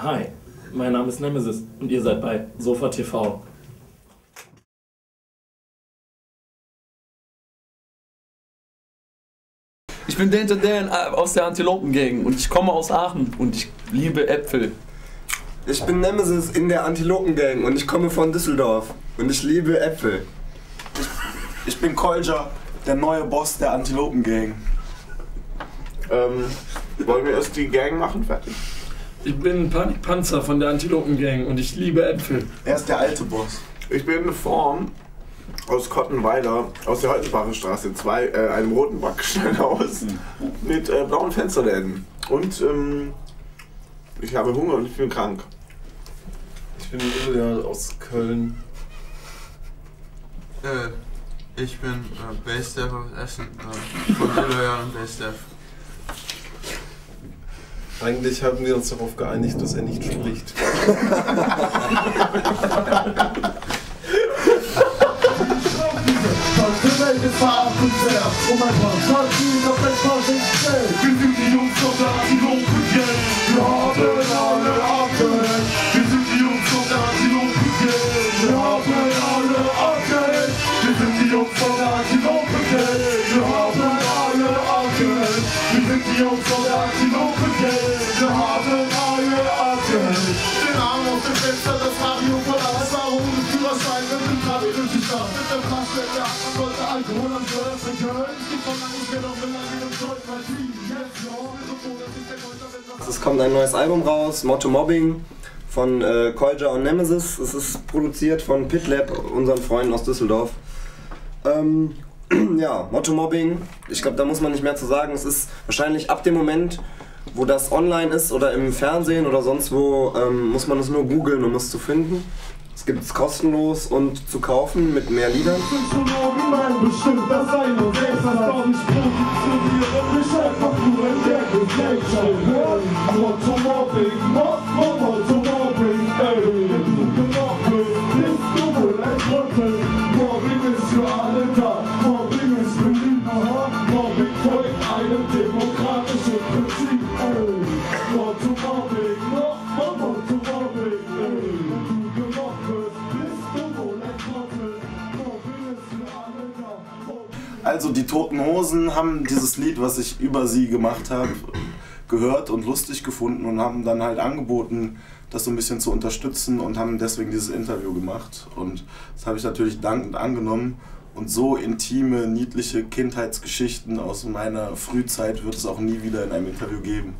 Hi, mein Name ist Nemesis und ihr seid bei Sofa TV. Ich bin Danger Dan aus der Antilopen-Gang und ich komme aus Aachen und ich liebe Äpfel. Ich bin Nemesis in der Antilopen-Gang und ich komme von Düsseldorf und ich liebe Äpfel. Ich bin Kolja, der neue Boss der Antilopen-Gang. Wollen wir erst die Gang machen? Fertig. Ich bin Panikpanzer von der Antilopen-Gang und ich liebe Äpfel. Er ist der alte Boss. Ich bin Form aus Kottenweiler, aus der Holzbacher Straße 2, einem roten Backsteinhaus mit blauen Fensterläden. Und ich habe Hunger und ich bin krank. Ich bin Ilja aus Köln. Ich bin Bassdev aus Essen, von Ilja und Bassdev. Eigentlich haben wir uns darauf geeinigt, dass er nicht spricht. Wir sind die Jungs von der Antilopen-Gang. Wir haben alle Arten. Wir sind die Jungs von der Antilopen-Gang. Wir haben alle Arten. Wir sind die Jungs von der Antilopen-Gang. Wir haben alle Arten. Wir sind die Jungs von der Antilopen-Gang. Wir haben alle Arten. Den Arm auf dem Fenster, das Radio von alles warum. Führerschein, wir sind gerade durch die Stadt. Mit dem Flaschenwerk, der Affen wollte Alkohol am Steuer für Köln. Die verlangen mir doch mit einem Zeug, weil sie jetzt Es kommt ein neues Album raus, Motto Mobbing, von Kolja und Nemesis. Es ist produziert von Pitlab, unseren Freunden aus Düsseldorf. Ja, Motto Mobbing, ich glaube, da muss man nicht mehr zu sagen. Es ist wahrscheinlich ab dem Moment, wo das online ist oder im Fernsehen oder sonst wo, muss man es nur googeln, um es zu finden. Es gibt es kostenlos und zu kaufen mit mehr Liedern. Bestimmt das sein und selbst das auch nicht positionieren. Mich einfach nur in der Gesellschaft hören. Motto Mobbing, Motto Mobbing, ey. Wenn du gemacht bist, bist du wohl ein Trottel. Mobbing ist für alle da, Mobbing ist für Lügner. Mobbing folgt einem demokratischen Prinzip, ey. Motto Mobbing, Motto Mobbing, ey. Also die Toten Hosen haben dieses Lied, was ich über sie gemacht habe, gehört und lustig gefunden und haben dann halt angeboten, das so ein bisschen zu unterstützen und haben deswegen dieses Interview gemacht. Und das habe ich natürlich dankend angenommen. Und so intime, niedliche Kindheitsgeschichten aus meiner Frühzeit wird es auch nie wieder in einem Interview geben.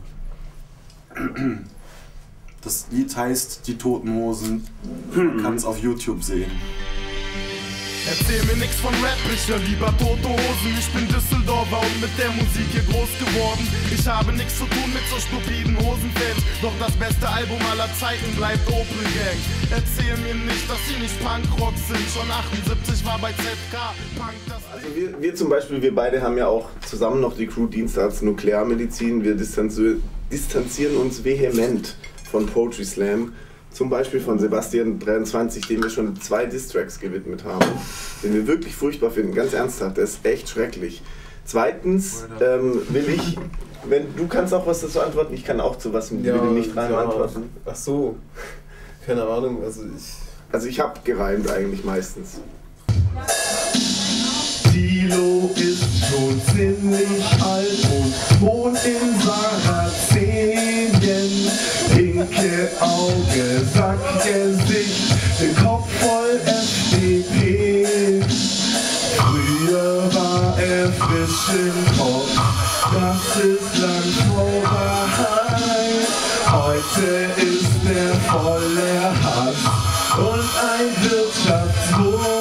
Das Lied heißt Die Toten Hosen, man kann es auf YouTube sehen. Erzähl mir nix von Rap, ich hör lieber Tote Hosen. Ich bin Düsseldorfer und mit der Musik hier groß geworden. Ich habe nix zu tun mit so stupiden Hosenfans. Doch das beste Album aller Zeiten bleibt Opel Gang. Erzähl mir nicht, dass sie nicht Punkrock sind. Schon 78 war bei ZK Punk das. Also wir zum Beispiel, wir beide haben ja auch zusammen noch die Crew Dienstarzt Nuklearmedizin. Wir distanzieren uns vehement von Poetry Slam. Zum Beispiel von Sebastian 23, dem wir schon 2 Diss-Tracks gewidmet haben, den wir wirklich furchtbar finden, ganz ernsthaft, der ist echt schrecklich. Zweitens will ich, wenn du kannst auch was dazu antworten, ich kann auch zu was mit dem nicht rein antworten. Ach so, keine Ahnung, Also ich habe gereimt eigentlich meistens. Tilo ist schon ziemlich alt und wohnt in Sarazenien. Pinke Auge, Sackgesicht, den Kopf voll FDP. Früher war er frisch im Kopf, das ist lang vorbei. Heute ist er voller Hass und ein Wirtschaftswunder.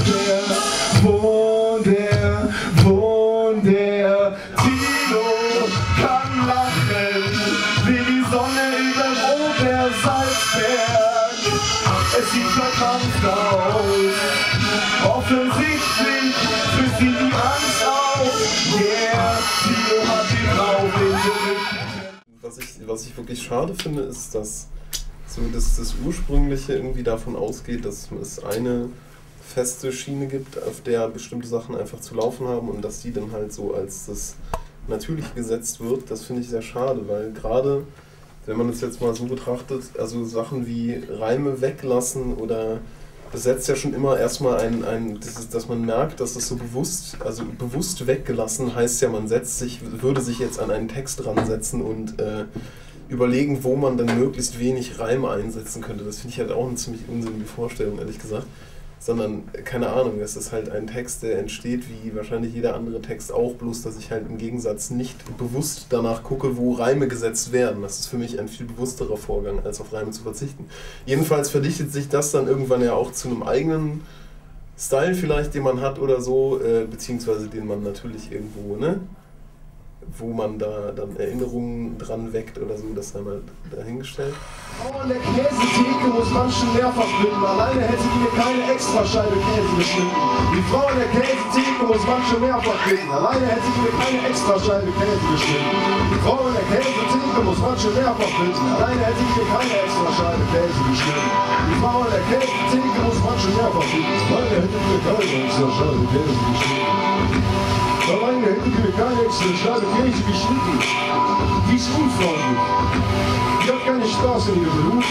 Der Tilo kann lachen, wie die Sonne über Obersalzberg. Es sieht verkrampft aus, offensichtlich frisst ihn die Angst auf. Yeah, Tilo hat die drauf in den was ich wirklich schade finde, ist, dass das Ursprüngliche irgendwie davon ausgeht, dass es eine feste Schiene gibt, auf der bestimmte Sachen einfach zu laufen haben und dass die dann halt so als das Natürliche gesetzt wird. Das finde ich sehr schade, weil gerade wenn man es jetzt mal so betrachtet, also Sachen wie Reime weglassen oder das setzt ja schon immer erstmal dass man merkt, dass das so bewusst weggelassen heißt ja, man würde sich jetzt an einen Text dran setzen und überlegen, wo man dann möglichst wenig Reime einsetzen könnte. Das finde ich halt auch eine ziemlich unsinnige Vorstellung, ehrlich gesagt. Sondern, keine Ahnung, es ist halt ein Text, der entsteht wie wahrscheinlich jeder andere Text auch, bloß dass ich halt im Gegensatz nicht bewusst danach gucke, wo Reime gesetzt werden. Das ist für mich ein viel bewussterer Vorgang, als auf Reime zu verzichten. Jedenfalls verdichtet sich das dann irgendwann ja auch zu einem eigenen Style vielleicht, den man hat oder so, beziehungsweise den man natürlich irgendwo, ne? Wo man da dann Erinnerungen dran weckt oder so, das haben wir dahingestellt. Frau an der Käsetheke muss manchen mehrfach bitten, alleine hätte die mir keine Extrascheibe Käse geschnitten. Die Frau an der Käsetheke muss manche mehrfach bitten, alleine hätte die mir keine Extrascheibe Käse geschnitten. Die Frau an der Käsetheke muss manche mehrfach bitten, alleine hätte die mir keine Extrascheibe Käse geschnitten. Die Frau an der Käsetheke muss manche mehrfach bitten, alleine hätte die mir keine Extrascheibe Käse geschnitten. Alleine hätte die mir keine Extrascheibe Käse geschnitten. Die ist unfreundlich. Die hat keine Spaß in ihrem Beruf.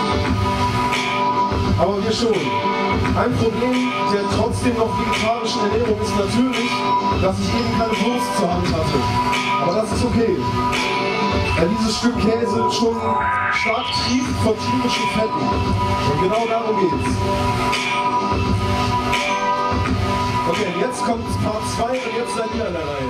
Aber wir schon. Ein Problem der trotzdem noch vegetarischen Ernährung ist natürlich, dass ich eben keine Wurst zur Hand hatte. Aber das ist okay. Weil dieses Stück Käse schon stark trieft von tierischen Fetten. Und genau darum geht's. Okay, jetzt kommt Part 2 und jetzt seid ihr an der Reihe.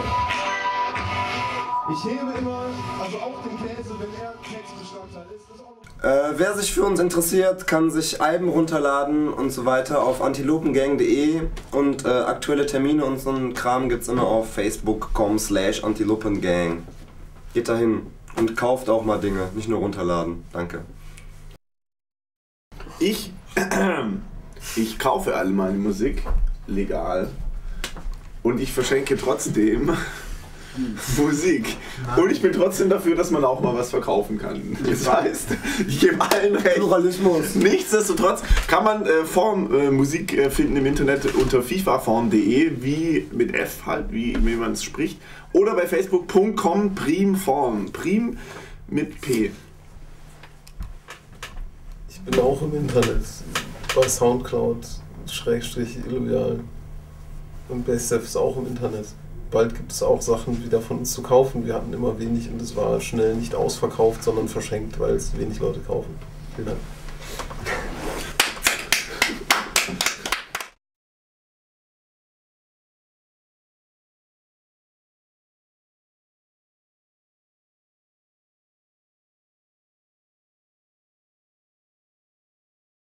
Ich hebe immer, also auch den Käse, wenn er Textbestandteil ist. Wer sich für uns interessiert, kann sich Alben runterladen und so weiter auf antilopengang.de und aktuelle Termine und so einen Kram gibt's immer auf facebook.com/antilopengang. Geht dahin und kauft auch mal Dinge, nicht nur runterladen. Danke. Ich kaufe alle meine Musik legal und ich verschenke trotzdem Musik. Und ich bin trotzdem dafür, dass man auch mal was verkaufen kann. Das heißt, ich gebe allen recht. Pluralismus. Nichtsdestotrotz kann man Musik finden im Internet unter fifaform.de, wie mit F halt, wie man es spricht. Oder bei facebook.com primform. Prim mit P. Ich bin auch im Internet. Bei Soundcloud, /illoyal. Und Basestep ist auch im Internet. Bald gibt es auch Sachen wieder von uns zu kaufen. Wir hatten immer wenig und es war schnell nicht ausverkauft, sondern verschenkt, weil es wenig Leute kaufen. Vielen Dank.